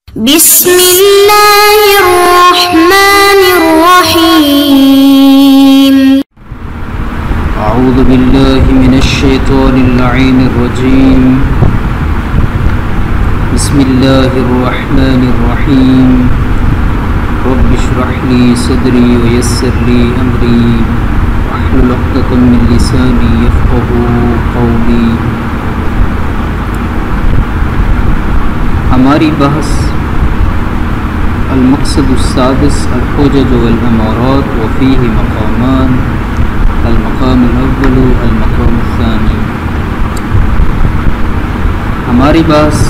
بسم اللہ الرحمن الرحیم اعوذ باللہ من الشیطان اللعین الرجیم بسم اللہ الرحمن الرحیم رب اشرح لی صدری ویسر لی امری واحلل عقدۃ من لسانی یفقہوا قولی۔ ہماری بحث المقصد السادس الحجج والامارات وفیہ مقامان، المقام الاول المقام الثانی۔ ہماری بحث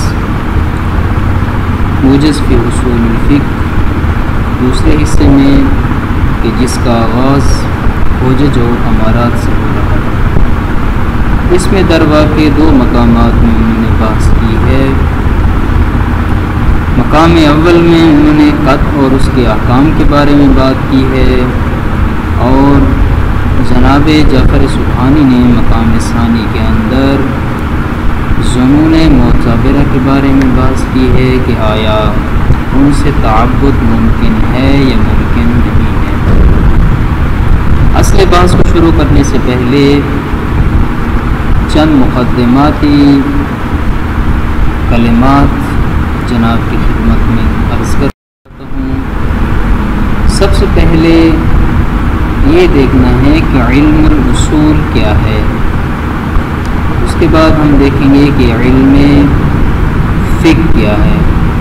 موجز فی اصول الفقہ دوسرے حصے میں کہ جس کا آغاز حجج و امارات سے ہو رہا ہے، اس میں در واقع دو مقامات میں انہوں نے بحث کی ہے۔ مقام اول میں انہوں نے قطع اور اس کے احکام کے بارے میں بات کی ہے، اور جناب جعفر سبحانی نے مقام ثانی کے اندر ظنون معتبرہ کے بارے میں بحث کی ہے کہ آیا ان سے تعبد ممکن ہے یا ممکن نہیں ہے۔ اصل بحث کو شروع کرنے سے پہلے چند مقدماتی کلمات جناب کی خدمت میں عرض کرتا ہوں۔ سب سے پہلے یہ دیکھنا ہے کہ علم الاصول کیا ہے، اس کے بعد ہم دیکھیں گے کہ علم فقہ کیا ہے۔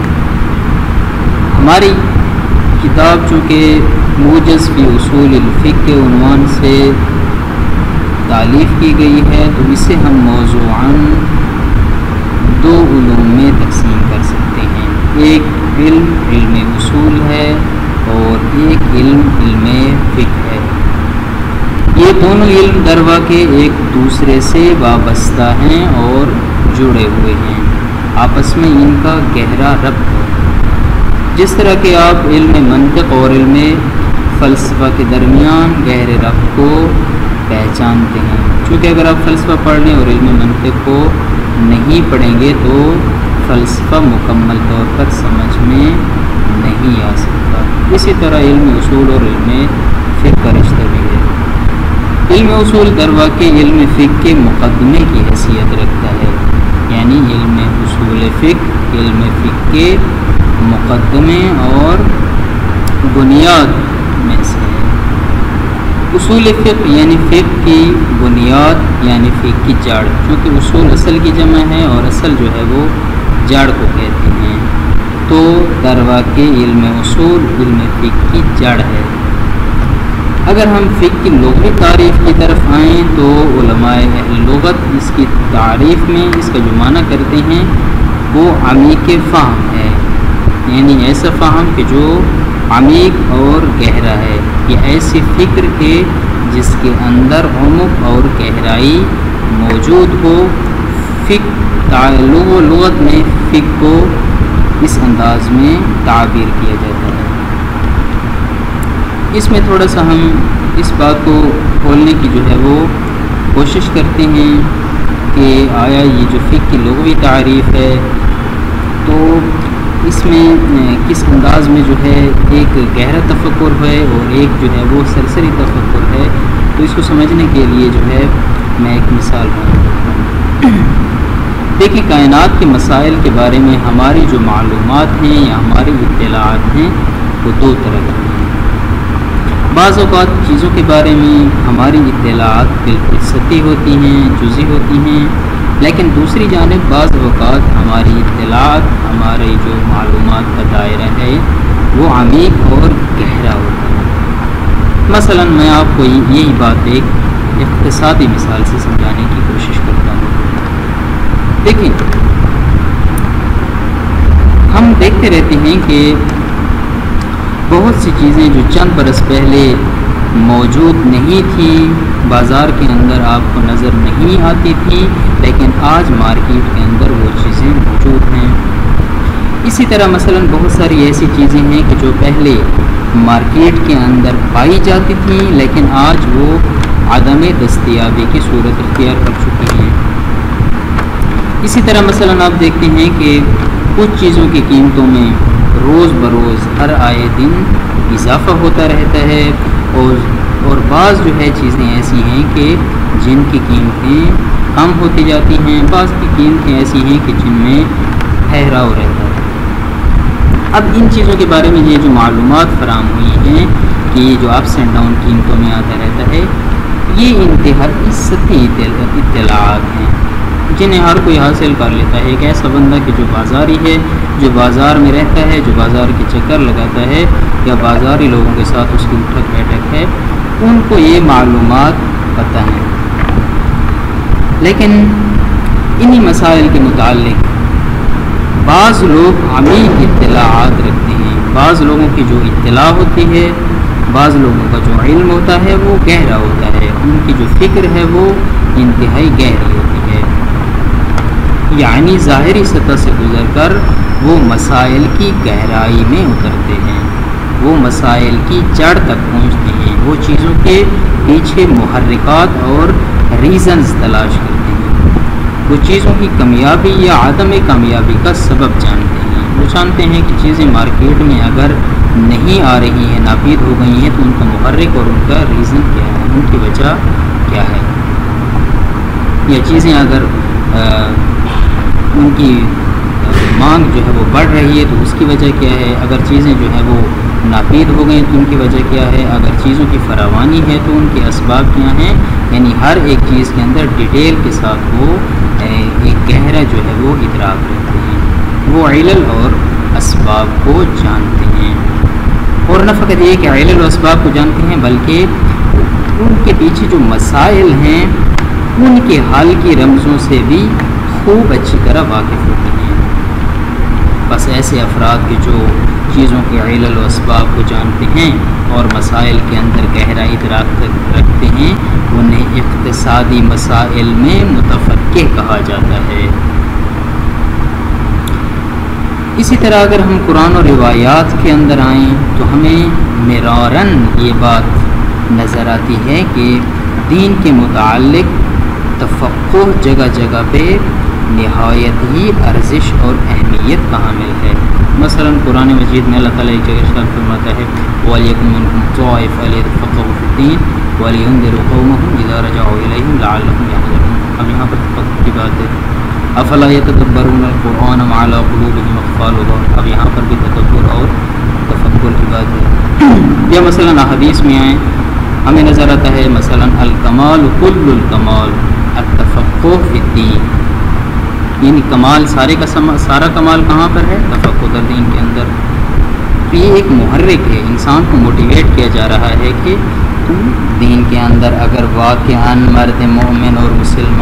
ہماری کتاب چونکہ موجز فی اصول الفقہ کے عنوان سے تالیف کی گئی ہے، تو اسے ہم موضوعاً دو علوم میں تقسیم کر سکتے ہیں، ایک علم اصول ہے اور ایک علم فقہ ہے۔ یہ دونوں علم در واقع ایک دوسرے سے وابستہ ہیں اور جڑے ہوئے ہیں، آپس میں ان کا گہرا ربط ہے۔ جس طرح کہ آپ علم منطق اور علم فلسفہ کے درمیان گہرے ربط کو پہچانتے ہیں، چونکہ اگر آپ فلسفہ پڑھ لیں اور علم منطق کو نہیں پڑھیں گے تو فلسفہ مکمل طور پر سمجھ میں نہیں آ سکتا۔ اسی طرح علم اصول اور علم فقہ کا رشتہ بھی ہے۔ علم اصول در واقع علم فقہ کے مقدمے کی حیثیت رکھتا ہے، یعنی علم اصول فقہ علم فقہ کے مقدمے اور بنیاد میں سے ہے۔ اصول فقہ یعنی فقہ کی بنیاد یعنی فقہ کی جڑ، چونکہ اصول اصل کی جمع ہے اور اصل جو ہے وہ جڑ کو کہتے ہیں، تو در واقع علم اصول علم فقہ کی جڑ ہے۔ اگر ہم فقہ کی لغوی تعریف کی طرف آئیں تو علماء اہل لغت اس کی تعریف میں اس کا جو معنی کرتے ہیں وہ عمیق فہم ہے، یعنی ایسا فہم کہ جو عمیق اور گہرا ہے، یہ ایسی فکر ہے جس کے اندر عمق اور گہرائی موجود ہو۔ فقہ لغت میں فقہ کو اس انداز میں تعبیر کیا جاتا ہے۔ اس میں تھوڑا سا ہم اس بات کو کھولنے کی جو ہے وہ کوشش کرتے ہیں کہ آیا یہ جو فقہ کی لغوی تعریف ہے تو اس میں کس انداز میں جو ہے ایک گہرا تفکر ہے اور ایک جو ہے وہ سرسری تفکر ہے، تو اس کو سمجھنے کے لیے جو ہے میں ایک مثال بیان کرتا ہوں۔ دیکھیں، کائنات کے مسائل کے بارے میں ہماری جو معلومات ہیں یا ہماری اطلاعات ہیں وہ دو طرح کی ہیں۔ بعض اوقات چیزوں کے بارے میں ہماری اطلاعات بالکل سطحی ہوتی ہیں، جزئی ہوتی ہیں، لیکن دوسری جانب بعض اوقات ہماری اطلاعات ہماری جو معلومات کا دائرہ ہے وہ عمیق اور گہرا ہوتا ہے۔ مثلا میں آپ کو یہی بات ایک اقتصادی مثال سے سمجھانے کی کوشش کرتا ہوں۔ دیکھیں، ہم دیکھتے رہتے ہیں کہ بہت سی چیزیں جو چند برس پہلے موجود نہیں تھی، بازار کے اندر آپ کو نظر نہیں آتی تھی، لیکن آج مارکیٹ کے اندر وہ چیزیں موجود ہیں۔ اسی طرح مثلا بہت ساری ایسی چیزیں ہیں کہ جو پہلے مارکیٹ کے اندر پائی جاتی تھیں لیکن آج وہ عدم دستیابی کی صورت اختیار کر چکی ہیں۔ اسی طرح مثلا آپ دیکھتے ہیں کہ کچھ چیزوں کی قیمتوں میں روز بروز ہر آئے دن اضافہ ہوتا رہتا ہے، اور بعض جو ہے چیزیں ایسی ہیں کہ جن کی قیمتیں کم ہوتی جاتی ہیں، بعض کی قیمتیں ایسی ہیں کہ جن میں ٹھہراؤ رہتا ہے۔ اب ان چیزوں کے بارے میں یہ جو معلومات فراہم ہوئی ہیں کہ یہ جو اپس اینڈ ڈاؤن قیمتوں میں آتا رہتا ہے، یہ انتہائی سطحی اطلاعات ہیں جنہیں ہر کوئی حاصل کر لیتا ہے۔ ایک ایسا بندہ کہ جو بازاری ہے، جو بازار میں رہتا ہے، جو بازار کے چکر لگاتا ہے یا بازاری لوگوں کے ساتھ اس کی اٹھک بیٹھک ہے، ان کو یہ معلومات پتہ ہیں۔ لیکن انہی مسائل کے متعلق بعض لوگ عمیق اطلاعات رکھتے ہیں۔ بعض لوگوں کی جو اطلاع ہوتی ہے، بعض لوگوں کا جو علم ہوتا ہے وہ گہرا ہوتا ہے، ان کی جو فکر ہے وہ انتہائی گہری ہوتی ہے، یعنی ظاہری سطح سے گزر کر وہ مسائل کی گہرائی میں اترتے ہیں، وہ مسائل کی جڑ تک پہنچتے ہیں، وہ چیزوں کے پیچھے محرکات اور ریزنز تلاش کرتے ہیں، وہ چیزوں کی کامیابی یا عدم کامیابی کا سبب جانتے ہیں۔ وہ جانتے ہیں کہ چیزیں مارکیٹ میں اگر نہیں آ رہی ہیں، ناپید ہو گئی ہیں، تو ان کا محرک اور ان کا ریزن کیا ہے، ان کی وجہ کیا ہے، یا چیزیں اگر ان کی مانگ جو ہے وہ بڑھ رہی ہے تو اس کی وجہ کیا ہے، اگر چیزیں جو ہیں وہ ناپید ہو گئی تو ان کی وجہ کیا ہے، اگر چیزوں کی فراوانی ہے تو ان کے اسباب کیا ہیں، یعنی ہر ایک چیز کے اندر ڈیٹیل کے ساتھ وہ ایک گہرا جو ہے وہ ادراک رکھتے ہیں، وہ علل اور اسباب کو جانتے ہیں، اور نہ فقط یہ کہ علل و اسباب کو جانتے ہیں بلکہ ان کے پیچھے جو مسائل ہیں ان کے حل کی رمزوں سے بھی خوب اچھی طرح واقف ہوتے ہیں۔ بس ایسے افراد کے جو چیزوں کے علل و اسباب کو جانتے ہیں اور مسائل کے اندر گہرا ادراک رکھتے ہیں، انہیں اقتصادی مسائل میں متفقہ کہا جاتا ہے۔ اسی طرح اگر ہم قرآن و روایات کے اندر آئیں تو ہمیں مراراً یہ بات نظر آتی ہے کہ دین کے متعلق تفقہ جگہ جگہ پہ نہایت ہی ارزش اور اہمیت کا حامل ہے۔ مثلا قرآن مجید میں اللہ تعالیٰ ایک جگہ ارشاد فرماتا ہے وَلْيَكُن مِّنكُمْ طَائِفَةٌ لِيَتَفَقَّهُوا فِي الدِّينِ وَلِيُنذِرُوا قَوْمَهُمْ إِذَا رَجَعُوا إِلَيْهِمْ لَعَلَّهُمْ يَحْذَرُونَ۔ اب یہاں پر تفقہ کی بات ہے، افلا يتدبرون القرآن ام علی قلوب اقفالها، اب یہاں پر بھی تدبر اور تفکر کی بات ہے۔ یا مثلا حدیث میں آئیں ہمیں نظر آتا ہے مثلا الکمال کل الکمال التفقہ فی الدین، یعنی کمال سارا کمال کہاں پر ہے؟ تفقہ دین کے اندر۔ تو یہ ایک محرک ہے، انسان کو موٹیویٹ کیا جا رہا ہے کہ تم دین کے اندر اگر واقعاً مرد مومن اور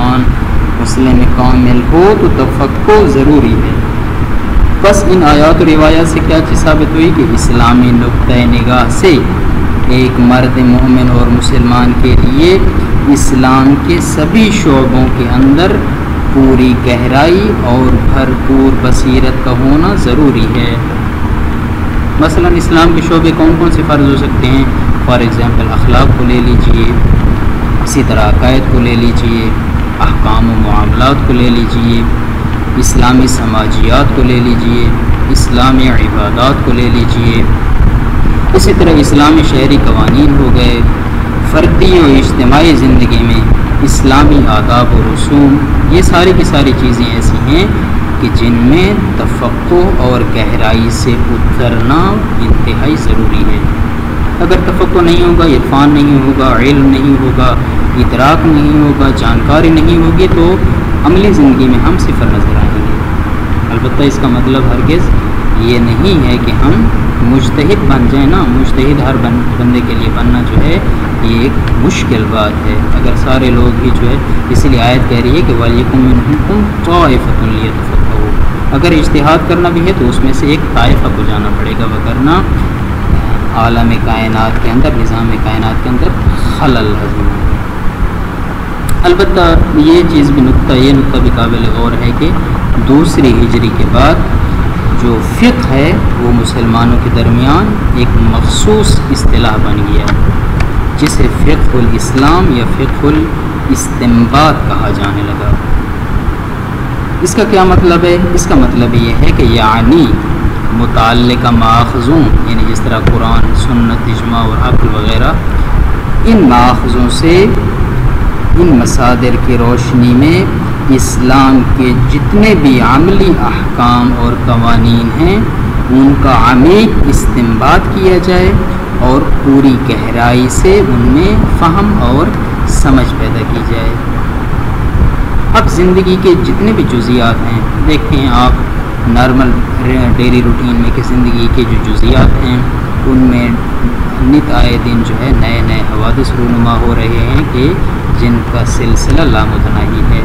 مسلم کامل ہو تو تفقہ ضروری ہے۔ بس ان آیات و روایات سے کیا چیز ثابت ہوئی کہ اسلامی نقطۂ نگاہ سے ایک مرد مومن اور مسلمان کے لیے اسلام کے سبھی شعبوں کے اندر پوری گہرائی اور بھرپور بصیرت کا ہونا ضروری ہے۔ مثلا اسلام کے شعبے کون کون سے فرض ہو سکتے ہیں؟ فار ایگزامپل اخلاق کو لے لیجئے، اسی طرح عقائد کو لے لیجئے، احکام و معاملات کو لے لیجئے، اسلامی سماجیات کو لے لیجئے، اسلامی عبادات کو لے لیجئے، اسی طرح اسلامی شہری قوانین ہو گئے، فردی و اجتماعی زندگی میں اسلامی آداب و رسوم، یہ ساری کی ساری چیزیں ایسی ہیں کہ جن میں تفقہ اور گہرائی سے اترنا انتہائی ضروری ہے۔ اگر تفقہ نہیں ہوگا، عرفان نہیں ہوگا، علم نہیں ہوگا، ادراک نہیں ہوگا، جانکاری نہیں ہوگی تو عملی زندگی میں ہم صفر نظر آئیں گے۔ البتہ اس کا مطلب ہرگز یہ نہیں ہے کہ ہم مجتہد بن جائیں نا، مجتہد ہر بندے کے لیے بننا جو ہے یہ ایک مشکل بات ہے۔ اگر سارے لوگ ہی جو ہے، اسی لیے آیت کہہ رہی ہے کہ وَلْيَكُن مِّنكُمْ طَائِفَةٌ لِيَتَفَقَّهُوا، اگر اجتہاد کرنا بھی ہے تو اس میں سے ایک طائفہ کو جانا پڑے گا، وگرنہ عالم کائنات کے اندر، نظام کائنات کے اندر خلل حاصل ہے۔ البتہ یہ چیز بھی یہ نقطہ بھی قابل غور ہے کہ دوسری ہجری کے بعد جو فقہ ہے وہ مسلمانوں کے درمیان ایک مخصوص اصطلاح بن گیا جسے فقہ الاسلام یا فقہ الاستنباط کہا جانے لگا۔ اس کا کیا مطلب ہے؟ اس کا مطلب یہ ہے کہ یعنی متعلقہ ماخذوں، یعنی جس طرح قرآن، سنت، اجماع اور عقل وغیرہ، ان ماخذوں سے، ان مصادر کی روشنی میں اسلام کے جتنے بھی عملی احکام اور قوانین ہیں ان کا عمیق استنباط کیا جائے اور پوری گہرائی سے ان میں فہم اور سمجھ پیدا کی جائے۔ اب زندگی کے جتنے بھی جزیات ہیں، دیکھتے ہیں آپ نارمل ڈیلی روٹین میں کہ زندگی کے جو جزیات ہیں ان میں نت آئے دن جو ہے نئے نئے حوادث رونما ہو رہے ہیں کہ جن کا سلسلہ لامتناہی ہے۔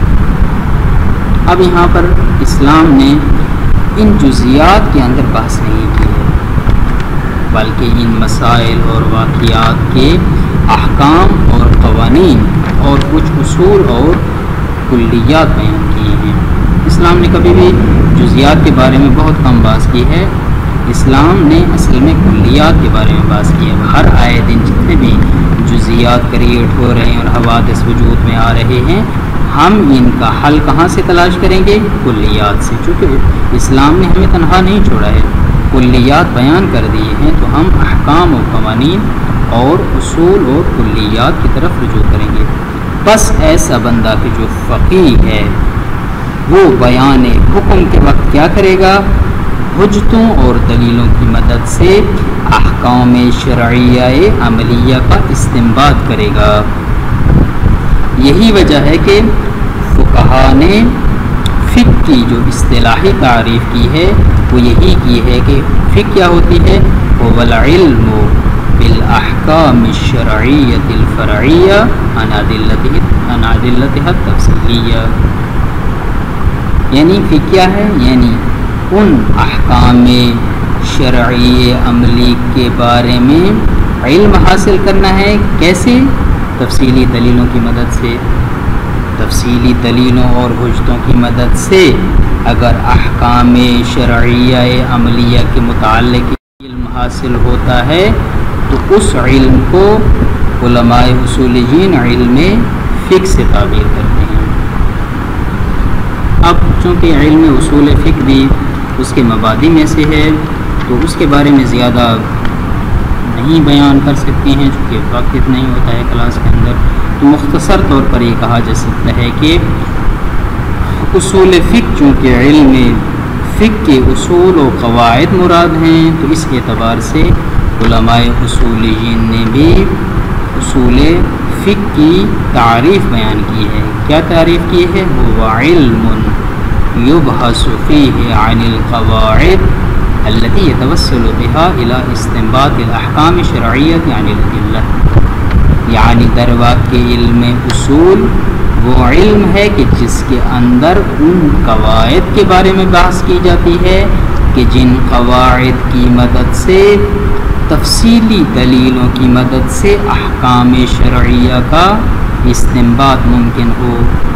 اب یہاں پر اسلام نے ان جزیات کے اندر بحث نہیں کی ہے، بلکہ ان مسائل اور واقعات کے احکام اور قوانین اور کچھ اصول اور کلیات بیان کیے ہیں۔ اسلام نے کبھی بھی جزیات کے بارے میں بہت کم بات کی ہے، اسلام نے اصل میں کلیات کے بارے میں بات کی ہے۔ ہر آئے دن جتنے بھی جزیات کریٹ ہو رہے ہیں اور حوادث وجود میں آ رہے ہیں، ہم ان کا حل کہاں سے تلاش کریں گے؟ کلیات سے، چونکہ اسلام نے ہمیں تنہا نہیں چھوڑا ہے، کلیات بیان کر دیے ہیں، تو ہم احکام و قوانین اور اصول اور کلیات کی طرف رجوع کریں گے۔ بس ایسا بندہ کہ جو فقیہ ہے وہ بیان حکم کے وقت کیا کرے گا؟ حجتوں اور دلیلوں کی مدد سے احکام شرعیہ عملیہ کا استنباط کرے گا۔ یہی وجہ ہے کہ فقہاء نے فقہ کی جو اصطلاحی تعریف کی ہے وہ یہی کی ہے کہ فقہ کیا ہوتی ہے؟ هو العلم بالاحکام الشرعیۃ الفرعیہ عن ادلتها التفصیلیہ۔ یعنی فقہ کیا ہے؟ یعنی ان احکام شرعی عملی کے بارے میں علم حاصل کرنا ہے۔ کیسے؟ تفصیلی دلیلوں کی مدد سے، تفصیلی دلیلوں اور حجتوں کی مدد سے اگر احکام شرعیہ عملیہ کے متعلق علم حاصل ہوتا ہے تو اس علم کو علماء اصولیین علم فقہ سے تعبیر کرتے ہیں۔ اب چونکہ علم اصول فقہ بھی اس کے مبادی میں سے ہے تو اس کے بارے میں زیادہ نہیں بیان کر سکتے ہیں چونکہ وقت نہیں ہوتا ہے کلاس کے اندر، تو مختصر طور پر یہ کہا جا سکتا ہے کہ اصول فقہ چونکہ علم فقہ کے اصول و قواعد مراد ہیں، تو اس اعتبار سے علماء اصولیین نے بھی اصول فقہ کی تعریف بیان کی ہے۔ کیا تعریف کی ہے؟ وہ علم یبحث فیہ عن القواعد التي يتوسل بها الى استنباط الاحکام شرعیۃ عن الادلہ۔ یعنی در واقع علم اصول وہ علم ہے کہ جس کے اندر ان قواعد کے بارے میں بحث کی جاتی ہے کہ جن قواعد کی مدد سے، تفصیلی دلیلوں کی مدد سے احکام شرعیہ کا استنباط ممکن ہو۔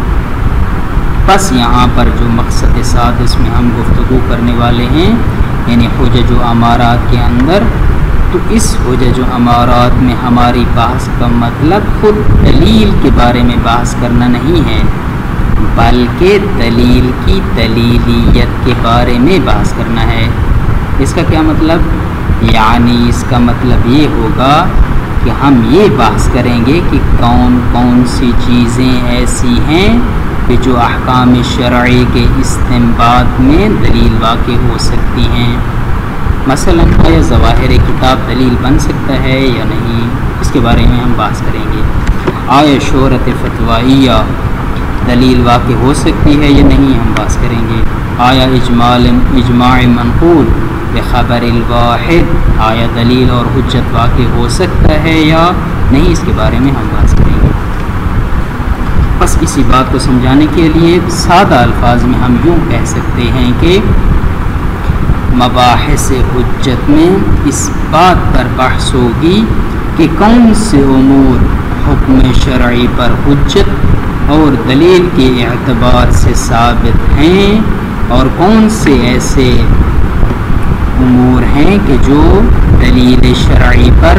بس یہاں پر جو مقصد سادس میں ہم گفتگو کرنے والے ہیں یعنی حجج و امارات کے اندر، تو اس حجج و امارات میں ہماری بحث کا مطلب خود دلیل کے بارے میں بحث کرنا نہیں ہے، بلکہ دلیل کی دلیلیت کے بارے میں بحث کرنا ہے۔ اس کا کیا مطلب؟ یعنی اس کا مطلب یہ ہوگا کہ ہم یہ بحث کریں گے کہ کون کون سی چیزیں ایسی ہیں کہ جو احکام شرعی کے استنباط میں دلیل واقع ہو سکتی ہیں۔ مثلا آیا ظواہر کتاب دلیل بن سکتا ہے یا نہیں، اس کے بارے میں ہم بحث کریں گے۔ آیا شہرت فتوائیہ دلیل واقع ہو سکتی ہے یا نہیں، ہم بحث کریں گے۔ آیا اجماع منقول بخبر الواحد آیا دلیل اور حجت واقع ہو سکتا ہے یا نہیں، اس کے بارے میں ہم بحث کریں گے۔ بس اسی بات کو سمجھانے کے لیے سادہ الفاظ میں ہم یوں کہہ سکتے ہیں کہ مباحث حجت میں اس بات پر بحث ہوگی کہ کون سے امور حکم شرعی پر حجت اور دلیل کے اعتبار سے ثابت ہیں اور کون سے ایسے امور ہیں کہ جو دلیل شرعی پر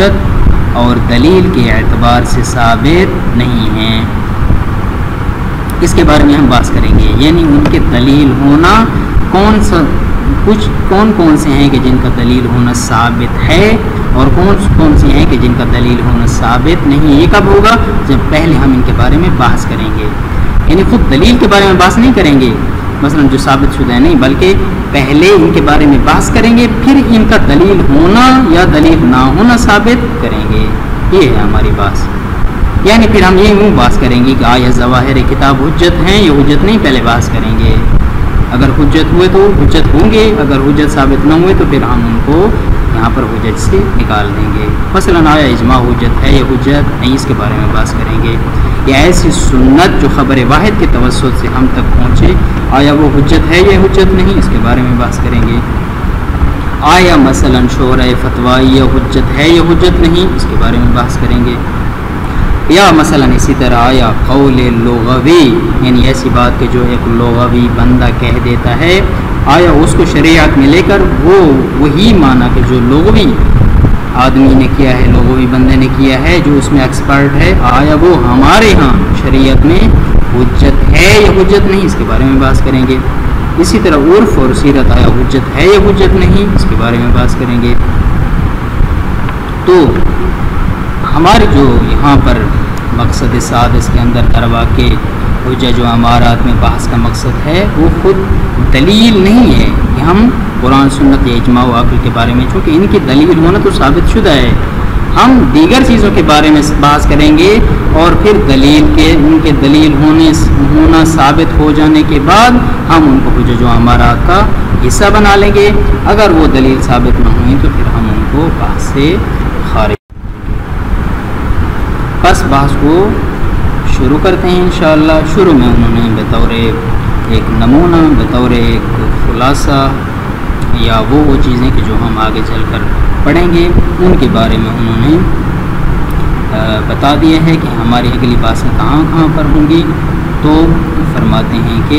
حجت اور دلیل کے اعتبار سے ثابت نہیں ہیں۔ اس کے بارے میں ہم بات کریں گے، یعنی ان کے دلیل ہونا کون سے ہیں کہ جن کا دلیل ہونا ثابت ہے، اور کون سی ہیں کہ جن کا دلیل ہونا ثابت نہیں۔ یہ کب ہوگا؟ جب پہلے ہم ان کے بارے میں بحث کریں گے، یعنی خود دلیل کے بارے میں بحث نہیں کریں گے مثلا جو ثابت شدہ ہے نہیں، بلکہ پہلے ان کے بارے میں بحث کریں گے، پھر ان کا دلیل ہونا یا دلیل نہ ہونا ثابت کریں گے۔ یہ ہے ہماری بات، یعنی پھر ہم یہ بحث کریں گے کہ آیا ظواہر کتاب حجت ہیں یا حجت نہیں، پہلے بحث کریں گے۔ اگر حجت ہوئے تو حجت ہوں گے، اگر حجت ثابت نہ ہوئے تو پھر ہم ان کو یہاں پر حجت سے نکال دیں گے۔ مثلا آیا اجماع حجت ہے یا حجت نہیں، اس کے بارے میں بحث کریں گے۔ یا ایسی سنت جو خبر واحد کے توسط سے ہم تک پہنچے، آیا وہ حجت ہے یا حجت نہیں، اس کے بارے میں بحث کریں گے۔ آیا مثلا شورۂ فتویٰ یا حجت ہے یا حجت نہیں، اس کے بارے میں بحث کریں گے۔ یا مثلا اسی طرح آیا قول لغوی، یعنی ایسی بات کہ جو ایک لغوی بندہ کہہ دیتا ہے، آیا اس کو شریعت میں لے کر وہی معنی کہ جو لغوی آدمی نے کیا ہے، لغوی بندے نے کیا ہے، جو اس میں ایکسپرٹ ہے، آیا وہ ہمارے ہاں شریعت میں حجت ہے یا حجت نہیں، اس کے بارے میں بحث کریں گے۔ اسی طرح عرف اور سیرت آیا حجت ہے یا حجت نہیں، اس کے بارے میں بحث کریں گے۔ تو ہمارے جو یہاں پر مقصد سادس کے اندر دروا کے حجج و امارات میں بحث کا مقصد ہے وہ خود دلیل نہیں ہے کہ ہم قرآن سنت یا اجماع و عقل کے بارے میں، چونکہ ان کی دلیل ہونا تو ثابت شدہ ہے، ہم دیگر چیزوں کے بارے میں بحث کریں گے، اور پھر ان کے دلیل ہونا ثابت ہو جانے کے بعد ہم ان کو حجج و امارات کا حصہ بنا لیں گے۔ اگر وہ دلیل ثابت نہ ہوئی تو پھر ہم ان کو بحث سے خارج۔ بس بحث کو شروع کرتے ہیں انشاءاللہ۔ شروع میں انہوں نے بطور ایک نمونہ، بطور ایک خلاصہ یا وہ چیزیں کہ جو ہم آگے چل کر پڑھیں گے ان کے بارے میں انہوں نے بتا دیا ہے کہ ہماری اگلی باتیں کہاں پر ہوں گی۔ تو فرماتے ہیں کہ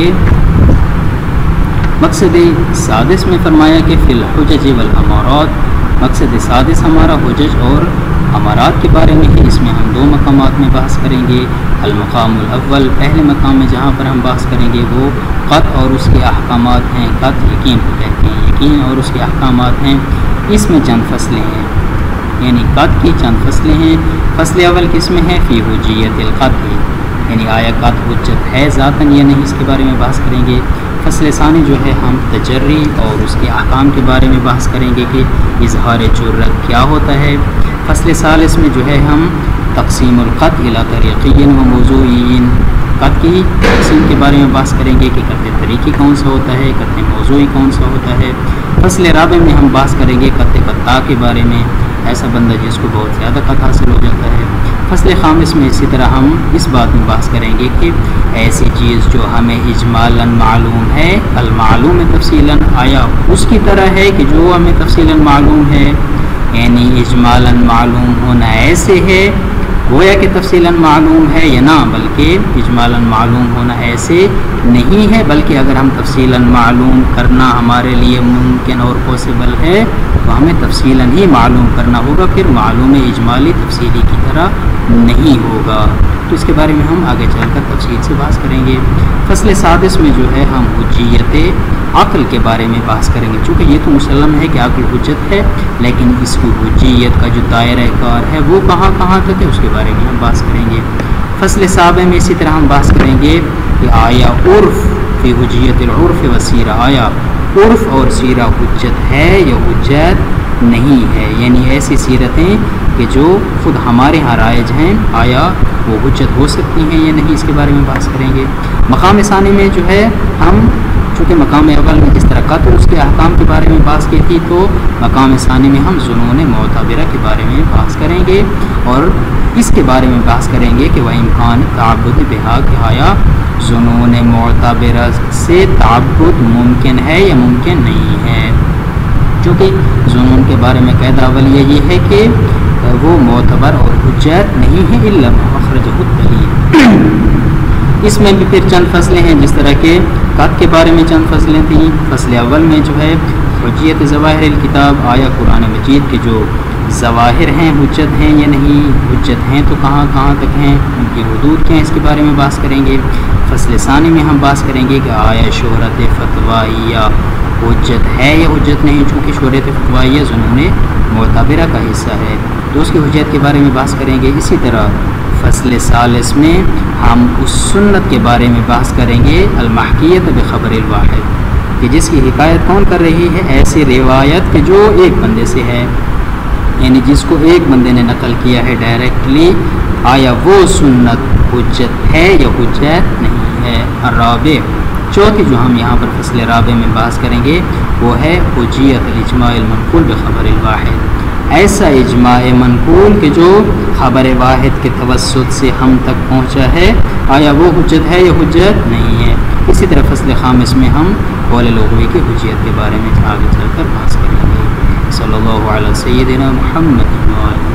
مقصد سادس میں فرمایا کہ فی الحجج والامارات، مقصد سادس ہمارا حجج اور امارات کے بارے میں ہے۔ اس میں ہم 2 مقامات میں بحث کریں گے۔ المقام الاول، پہلے مقام میں جہاں پر ہم بحث کریں گے وہ قط اور اس کے احکامات ہیں۔ قط یقین کو کہتے ہیں، یقین اور اس کے احکامات ہیں۔ اس میں چند فصلیں ہیں، یعنی قط کی چند فصلیں ہیں۔ فصل اول کس میں ہے؟ فی حجیت القطع، یعنی آیا قط حجت ہے ذاتاً یا نہیں، اس کے بارے میں بحث کریں گے۔ فصل ثانی جو ہے ہم تجری اور اس کے احکام کے بارے میں بحث کریں گے کہ اظہار جرت کیا ہوتا ہے۔ فصل ثالث میں جو ہے ہم تقسیم القط الی طریقین و موضوعین، قط کی تقسیم کے بارے میں بحث کریں گے کہ قط طریقی کون سا ہوتا ہے، قط موضوعی کون سا ہوتا ہے۔ فصل رابع میں ہم بحث کریں گے قط قطع کے بارے میں، ایسا بندہ جس کو بہت زیادہ قط حاصل ہو جاتا ہے۔ فصل خامس میں اسی طرح ہم اس بات میں بحث کریں گے کہ ایسی چیز جو ہمیں اجمالاً معلوم ہے، المعلوم تفصیلاً، آیا اس کی طرح ہے کہ جو ہمیں تفصیلاً معلوم ہے، یعنی اجمالاً معلوم ہونا ایسے ہے گویا کہ تفصیلاً معلوم ہے یا نہ، بلکہ اجمالاً معلوم ہونا ایسے نہیں ہے، بلکہ اگر ہم تفصیلاً معلوم کرنا ہمارے لیے ممکن اور پاسبل ہے تو ہمیں تفصیلاً ہی معلوم کرنا ہوگا، پھر معلوم اجمالی تفصیلی کی طرح نہیں ہوگا۔ تو اس کے بارے میں ہم آگے چل کر تفصیل سے بحث کریں گے۔ فصل سادس میں جو ہے ہم حجیت عقل کے بارے میں بحث کریں گے، چونکہ یہ تو مسلم ہے کہ عقل حجت ہے، لیکن اس کی حجیت کا جو دائرہ کار ہے وہ کہاں تک ہے، اس کے بارے میں ہم بحث کریں گے۔ فصل سابع میں اسی طرح ہم بحث کریں گے کہ آیا عرف فی حجیت العرف و سیرہ، آیا عرف اور سیرہ حجت ہے یا حجت نہیں ہے، یعنی ایسی سیرتیں کہ جو خود ہمارے ہاں رائج ہیں، آیا وہ حجت ہو سکتی ہیں یا نہیں، اس کے بارے میں بحث کریں گے۔ مقام ثانی میں جو ہے ہم چونکہ مقام اول میں جس طرح قط اور اس کے احکام کے بارے میں بحث کی تھی، تو مقام ثانی میں ہم ظنون معتبرہ کے بارے میں بحث کریں گے، اور اس کے بارے میں بحث کریں گے کہ وہ امکان تعبد بہا، کہ آیا ظنون معتبرہ سے تعبد ممکن ہے یا ممکن نہیں ہے، چونکہ ظنون کے بارے میں قاعدہ اولیہ یہ ہے کہ وہ معتبر اور حجت نہیں ہے الا ما اخرجہ الدلیل۔ اس میں بھی پھر چند فصلیں ہیں، جس طرح کہ قط کے بارے میں چند فصلیں تھیں۔ فصل اول میں جو ہے حجیت ظواہر الکتاب، آیا قرآن مجید کے جو ظواہر ہیں، حجت ہیں یا نہیں، حجت ہیں تو کہاں کہاں تک ہیں، ان کی حدود کیا ہیں، اس کے بارے میں بحث کریں گے۔ فصل ثانی میں ہم بحث کریں گے کہ آیا شہرت فتویہ حجت ہے یا حجت نہیں، چونکہ شہرت فتویہ ظنون معتبرہ کا حصہ ہے تو اس کی حجت کے بارے میں بحث کریں گے۔ اسی طرح فصل ثالث میں ہم اس سنت کے بارے میں بحث کریں گے المحکیت بخبر الواحد، کہ جس کی حکایت کون کر رہی ہے، ایسی روایت کہ جو ایک بندے سے ہے، یعنی جس کو ایک بندے نے نقل کیا ہے ڈائریکٹلی، آیا وہ سنت حجت ہے یا حجت نہیں ہے۔ الرابع، چوتھی جو ہم یہاں پر فصل رابع میں بحث کریں گے وہ ہے حجیت الاجماع المنقول بخبر الواحد، ایسا اجماع منقول کہ جو خبر واحد کے توسط سے ہم تک پہنچا ہے، آیا وہ حجت ہے یا حجت نہیں ہے۔ اسی طرح فصل خامس میں ہم قول لغوی کی حجیت کے بارے میں آگے چل کر بحث کریں گے۔ صلی اللہ علیہ سیدنا محمد